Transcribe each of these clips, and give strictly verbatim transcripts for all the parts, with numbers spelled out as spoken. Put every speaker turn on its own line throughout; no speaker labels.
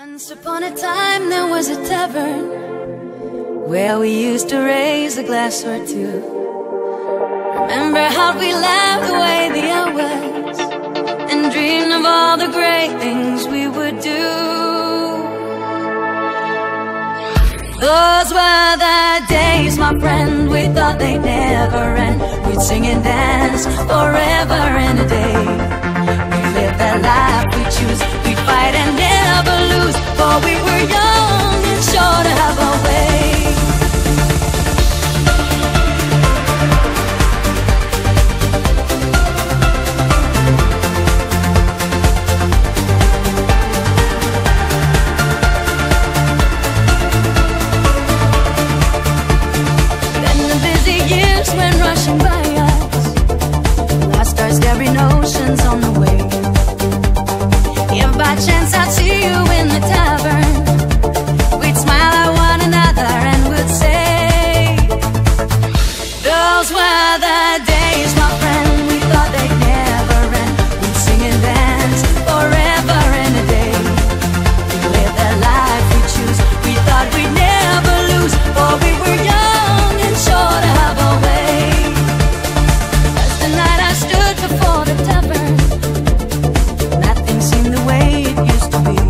Once upon a time there was a tavern where we used to raise a glass or two. Remember how we laughed away the hours and dreamed of all the great things we would do. Those were the days, my friend, we thought they'd never end. We'd sing and dance forever and a day. We'd live that life we choose, we'd fight and never lose, for we were young and sure to have our way. Went rushing by us, lost our scary notions on the way. If by chance I'd see you in the tavern, we'd smile at one another and would say, those were the days, my friend, we thought they'd never end. We'd sing and dance forever and a day. We'd live that life we choose, we thought we'd never lose, for we were young and sure to have our way. Before the tavern, nothing seemed the way it used to be.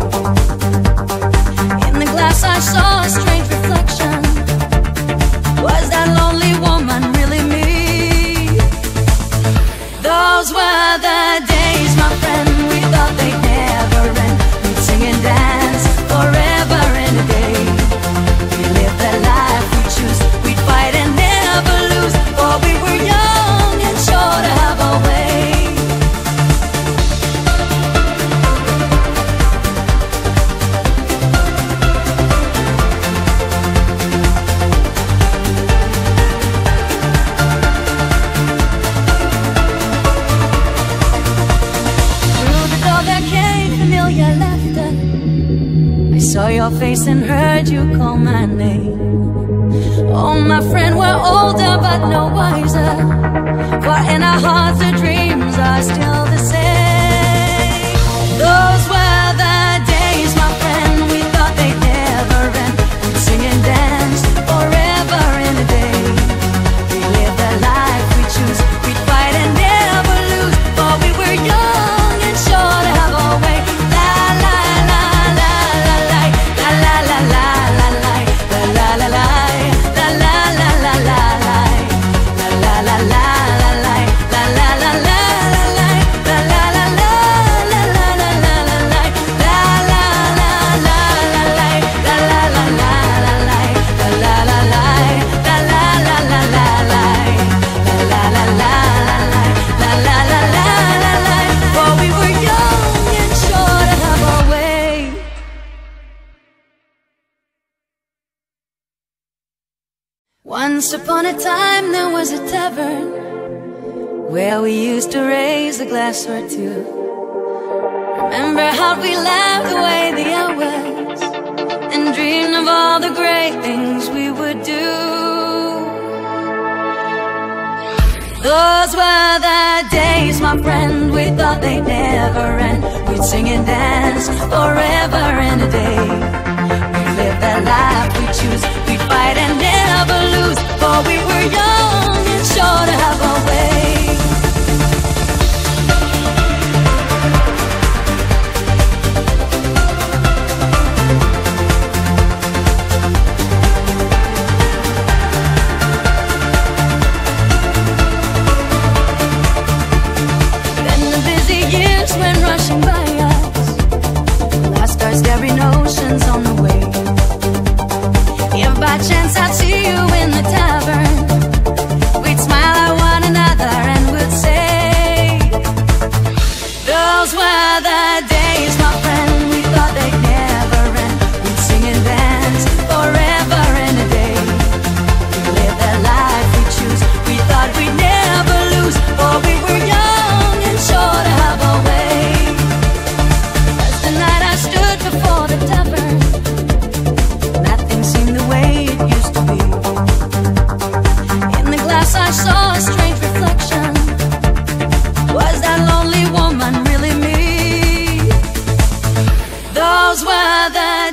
In the glass I saw a strange reflection. Was that lonely woman really me? Those were the days, my friend, we thought they'd never end. We'd sing and dance forever and a day. We lived the life we choose, we'd fight and never lose, for we were young and sure to have our way. Saw your face and heard you call my name. Oh, my friend, we're older but no wiser, for in our hearts the dreams are still the same. Those were the days, my friend, we thought they'd never end. We'd sing and dance forever and a day. We lived the life we choose, we'd fight and never lose, for we were young and sure to have our way. La la la la la la la la la la la la la la la. Once upon a time there was a tavern where we used to raise a glass or two. Remember how we laughed away the hours and dreamed of all the great things we would do. Those were the days, my friend, we thought they'd never end. We'd sing and dance forever and a day. We'd live that life we choose, we'd fight and never lose, for we were young and sure to have our way. Then the busy years went rushing by us, lost our scary notions on the way. If by chance I'd see you in the tavern, we'd smile at one another and would say, those were the days, my friend, we thought they'd never end. We'd sing and dance forever and a day. We lived that life we choose, we thought we'd never lose, for we were young and sure to have our way. As the night I stood before the tavern, other